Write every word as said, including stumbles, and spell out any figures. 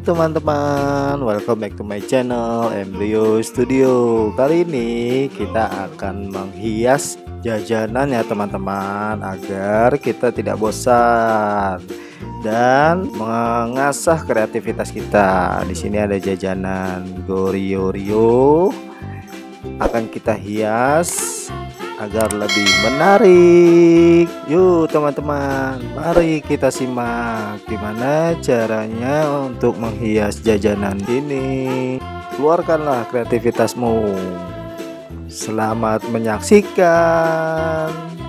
teman-teman, welcome back to my channel Embryo Studio. Kali ini kita akan menghias jajanan ya teman-teman, agar kita tidak bosan dan mengasah kreativitas kita. Di sini ada jajanan Goryeo akan kita hias agar lebih menarik. Yuk teman-teman, mari kita simak gimana caranya untuk menghias jajanan ini. Keluarkanlah kreativitasmu. Selamat menyaksikan.